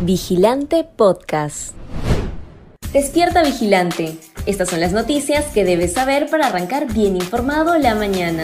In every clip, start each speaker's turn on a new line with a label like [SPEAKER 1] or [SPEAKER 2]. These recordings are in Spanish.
[SPEAKER 1] Vigilante Podcast. Despierta Vigilante. Estas son las noticias que debes saber para arrancar bien informado la mañana.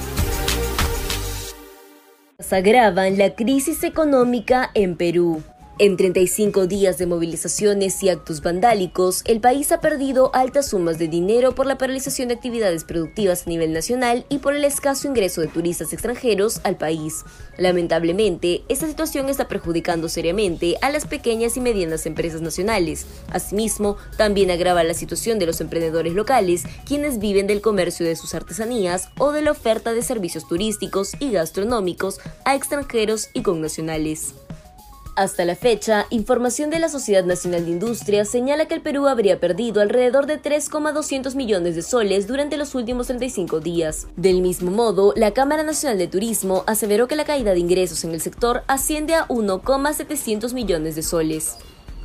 [SPEAKER 1] Agravan la crisis económica en Perú. En 35 días de movilizaciones y actos vandálicos, el país ha perdido altas sumas de dinero por la paralización de actividades productivas a nivel nacional y por el escaso ingreso de turistas extranjeros al país. Lamentablemente, esta situación está perjudicando seriamente a las pequeñas y medianas empresas nacionales. Asimismo, también agrava la situación de los emprendedores locales, quienes viven del comercio de sus artesanías o de la oferta de servicios turísticos y gastronómicos a extranjeros y connacionales. Hasta la fecha, información de la Sociedad Nacional de Industria señala que el Perú habría perdido alrededor de 3,200 millones de soles durante los últimos 35 días. Del mismo modo, la Cámara Nacional de Turismo aseveró que la caída de ingresos en el sector asciende a 1,700 millones de soles.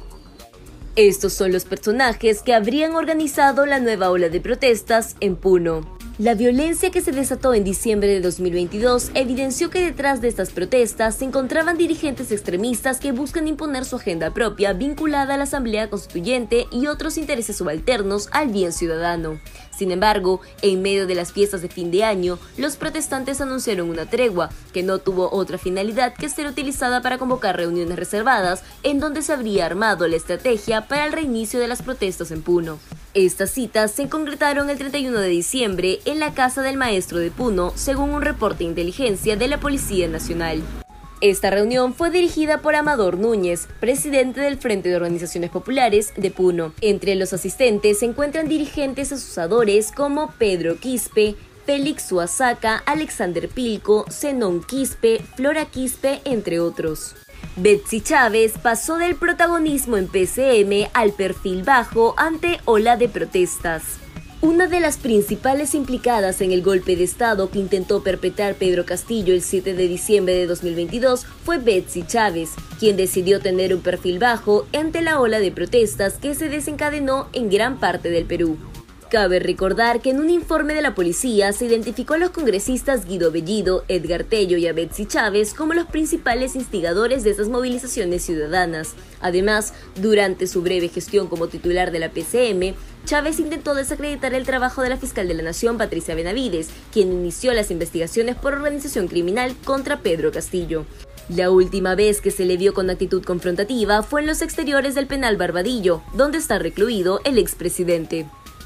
[SPEAKER 1] Estos son los personajes que habrían organizado la nueva ola de protestas en Puno. La violencia que se desató en diciembre de 2022 evidenció que detrás de estas protestas se encontraban dirigentes extremistas que buscan imponer su agenda propia vinculada a la Asamblea Constituyente y otros intereses subalternos al bien ciudadano. Sin embargo, en medio de las fiestas de fin de año, los protestantes anunciaron una tregua, que no tuvo otra finalidad que ser utilizada para convocar reuniones reservadas en donde se habría armado la estrategia para el reinicio de las protestas en Puno. Estas citas se concretaron el 31 de diciembre en la casa del maestro de Puno, según un reporte de inteligencia de la Policía Nacional. Esta reunión fue dirigida por Amador Núñez, presidente del Frente de Organizaciones Populares de Puno. Entre los asistentes se encuentran dirigentes asusadores como Pedro Quispe, Félix Suazaca, Alexander Pilco, Zenón Quispe, Flora Quispe, entre otros. Betsy Chávez pasó del protagonismo en PCM al perfil bajo ante ola de protestas. Una de las principales implicadas en el golpe de Estado que intentó perpetrar Pedro Castillo el 7 de diciembre de 2022 fue Betsy Chávez, quien decidió tener un perfil bajo ante la ola de protestas que se desencadenó en gran parte del Perú. Cabe recordar que en un informe de la policía se identificó a los congresistas Guido Bellido, Edgar Tello y a Betsy Chávez como los principales instigadores de estas movilizaciones ciudadanas. Además, durante su breve gestión como titular de la PCM, Chávez intentó desacreditar el trabajo de la fiscal de la Nación, Patricia Benavides, quien inició las investigaciones por organización criminal contra Pedro Castillo. La última vez que se le vio con actitud confrontativa fue en los exteriores del penal Barbadillo, donde está recluido el expresidente.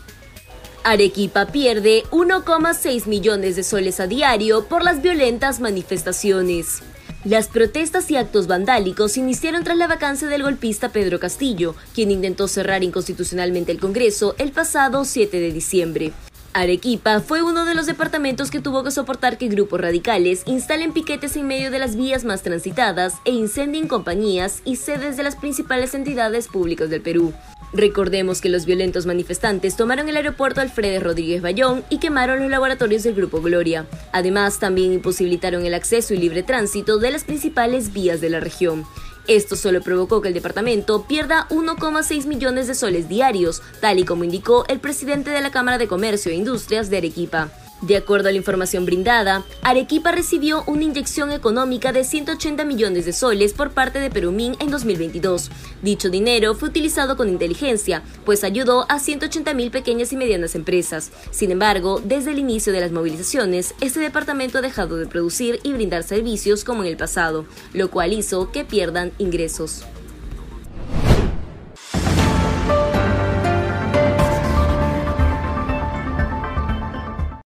[SPEAKER 1] Arequipa pierde 1,6 millones de soles a diario por las violentas manifestaciones. Las protestas y actos vandálicos iniciaron tras la vacancia del golpista Pedro Castillo, quien intentó cerrar inconstitucionalmente el Congreso el pasado 7 de diciembre. Arequipa fue uno de los departamentos que tuvo que soportar que grupos radicales instalen piquetes en medio de las vías más transitadas e incendien compañías y sedes de las principales entidades públicas del Perú. Recordemos que los violentos manifestantes tomaron el aeropuerto Alfredes Rodríguez Bayón y quemaron los laboratorios del Grupo Gloria. Además, también imposibilitaron el acceso y libre tránsito de las principales vías de la región. Esto solo provocó que el departamento pierda 1,6 millones de soles diarios, tal y como indicó el presidente de la Cámara de Comercio e Industrias de Arequipa. De acuerdo a la información brindada, Arequipa recibió una inyección económica de 180 millones de soles por parte de Perumín en 2022. Dicho dinero fue utilizado con inteligencia, pues ayudó a 180.000 pequeñas y medianas empresas. Sin embargo, desde el inicio de las movilizaciones, este departamento ha dejado de producir y brindar servicios como en el pasado, lo cual hizo que pierdan ingresos.